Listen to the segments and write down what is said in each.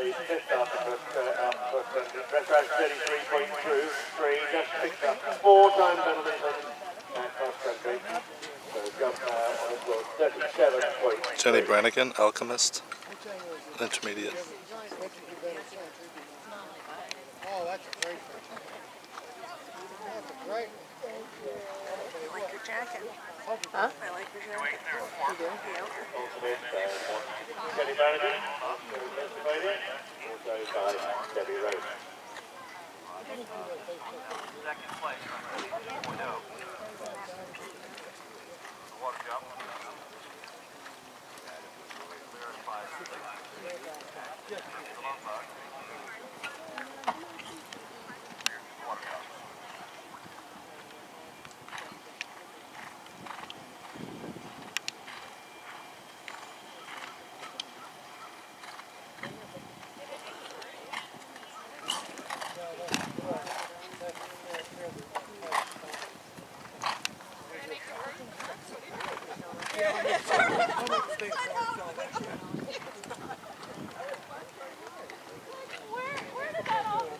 the fifth after Restaurant 33.3, just picked up 4-time medalism at cross country. So jumped on score 37 points. Jennie Brannigan, Alchemyst, intermediate. Oh, that's a great picture. That's a great one. I like your jacket. Huh? I like your jacket. You do? Yeah. Jennie Brannigan, also by Debbie Rose. Second place, 2.0. Water jump. Where did that all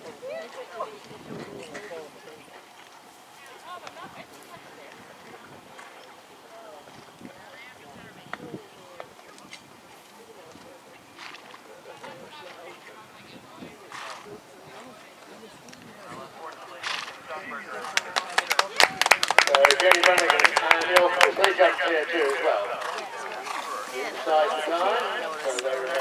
Jennie Brannigan, and he'll jump here too as well. Inside the time, so they're